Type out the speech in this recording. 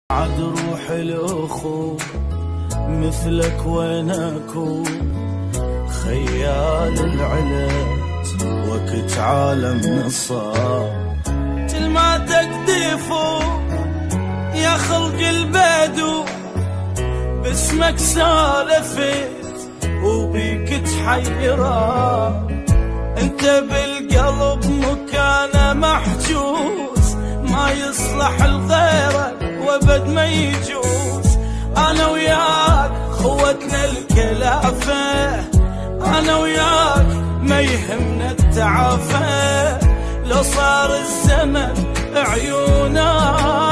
عاد روح الاخو مثلك وينكو، خيال العلت وقت عالم نصاب، كل ما تقدفوا يا خلق البدو، باسمك سالفت وبيك تحيرا، انت بالقلب مكانه محجوز، ما يصلح لغيرك وابد ما يجوز. انا وياك خوتنا الكلافه، انا وياك ما يهمنا التعافى، لو صار الزمن عيونك